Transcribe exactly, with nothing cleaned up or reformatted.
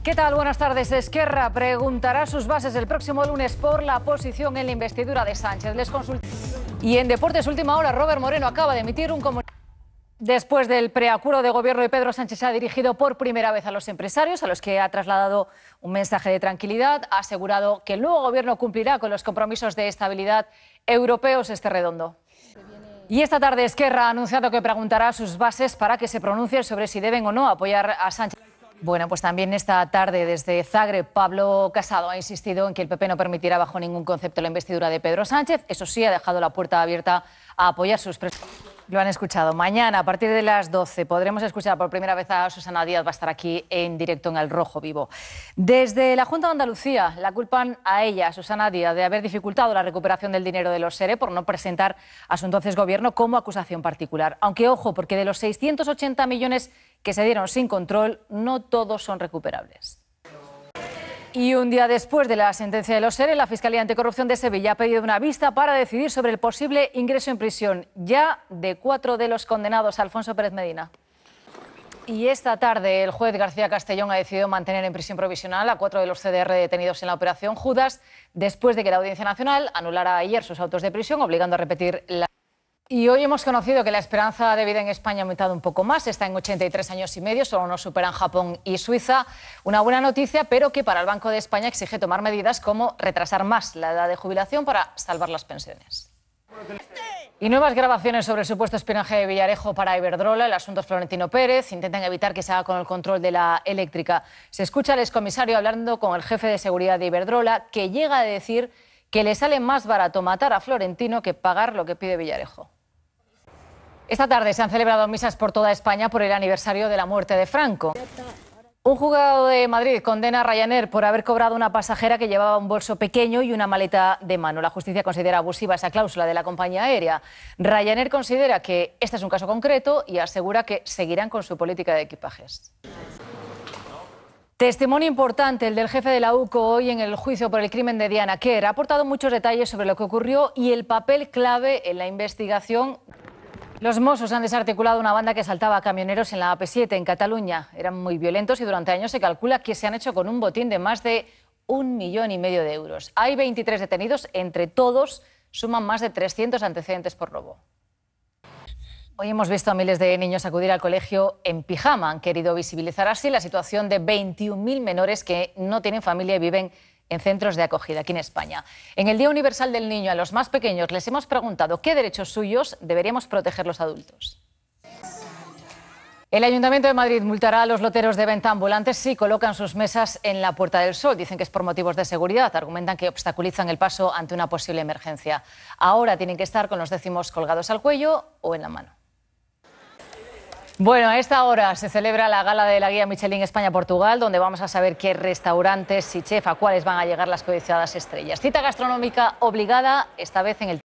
¿Qué tal? Buenas tardes. Esquerra preguntará sus bases el próximo lunes por la posición en la investidura de Sánchez. Les consult... Y en Deportes Última Hora, Robert Moreno acaba de emitir un comunicado. Después del preacuerdo de gobierno de Pedro Sánchez, se ha dirigido por primera vez a los empresarios, a los que ha trasladado un mensaje de tranquilidad. Ha asegurado que el nuevo gobierno cumplirá con los compromisos de estabilidad europeos. Este redondo. Y esta tarde Esquerra ha anunciado que preguntará sus bases para que se pronuncien sobre si deben o no apoyar a Sánchez. Bueno, pues también esta tarde desde Zagreb, Pablo Casado ha insistido en que el P P no permitirá bajo ningún concepto la investidura de Pedro Sánchez. Eso sí, ha dejado la puerta abierta a apoyar sus presupuestos. Lo han escuchado. Mañana, a partir de las doce, podremos escuchar por primera vez a Susana Díaz. Va a estar aquí en directo en El Rojo Vivo. Desde la Junta de Andalucía la culpan a ella, a Susana Díaz, de haber dificultado la recuperación del dinero de los SERE por no presentar a su entonces gobierno como acusación particular. Aunque, ojo, porque de los seiscientos ochenta millones que se dieron sin control, no todos son recuperables. Y un día después de la sentencia de los SERE, la Fiscalía Anticorrupción de Sevilla ha pedido una vista para decidir sobre el posible ingreso en prisión ya de cuatro de los condenados, Alfonso Pérez Medina. Y esta tarde el juez García Castellón ha decidido mantener en prisión provisional a cuatro de los C D R detenidos en la operación Judas, después de que la Audiencia Nacional anulara ayer sus autos de prisión, obligando a repetir la... Y hoy hemos conocido que la esperanza de vida en España ha aumentado un poco más, está en ochenta y tres años y medio, solo nos superan Japón y Suiza. Una buena noticia, pero que para el Banco de España exige tomar medidas como retrasar más la edad de jubilación para salvar las pensiones. Y nuevas grabaciones sobre el supuesto espionaje de Villarejo para Iberdrola. El asunto es Florentino Pérez. Intentan evitar que se haga con el control de la eléctrica. Se escucha al excomisario hablando con el jefe de seguridad de Iberdrola, que llega a decir que le sale más barato matar a Florentino que pagar lo que pide Villarejo. Esta tarde se han celebrado misas por toda España por el aniversario de la muerte de Franco. Un juzgado de Madrid condena a Ryanair por haber cobrado una pasajera que llevaba un bolso pequeño y una maleta de mano. La justicia considera abusiva esa cláusula de la compañía aérea. Ryanair considera que este es un caso concreto y asegura que seguirán con su política de equipajes. Testimonio importante el del jefe de la U C O hoy en el juicio por el crimen de Diana Quer. Ha aportado muchos detalles sobre lo que ocurrió y el papel clave en la investigación. Los Mossos han desarticulado una banda que asaltaba a camioneros en la A P siete en Cataluña. Eran muy violentos y durante años se calcula que se han hecho con un botín de más de un millón y medio de euros. Hay veintitrés detenidos, entre todos suman más de trescientos antecedentes por robo. Hoy hemos visto a miles de niños acudir al colegio en pijama. Han querido visibilizar así la situación de veintiún mil menores que no tienen familia y viven en centros de acogida aquí en España. En el Día Universal del Niño, a los más pequeños les hemos preguntado qué derechos suyos deberíamos proteger los adultos. El Ayuntamiento de Madrid multará a los loteros de venta ambulantes si colocan sus mesas en la Puerta del Sol. Dicen que es por motivos de seguridad. Argumentan que obstaculizan el paso ante una posible emergencia. Ahora tienen que estar con los décimos colgados al cuello o en la mano. Bueno, a esta hora se celebra la gala de la guía Michelin España-Portugal, donde vamos a saber qué restaurantes y chef a cuáles van a llegar las codiciadas estrellas. Cita gastronómica obligada, esta vez en el